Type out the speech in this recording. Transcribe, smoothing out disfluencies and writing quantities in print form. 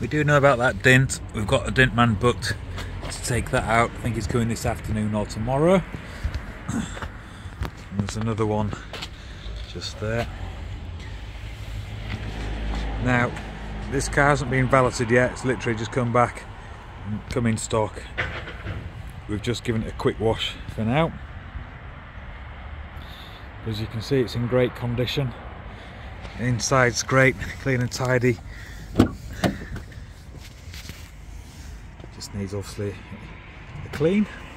We do know about that dint. We've got a dint man booked to take that out. I think he's coming this afternoon or tomorrow. And there's another one just there. Now, this car hasn't been valeted yet. It's literally just come back and come in stock. We've just given it a quick wash for now. As you can see, it's in great condition. Inside's great, clean and tidy. Just needs obviously a clean.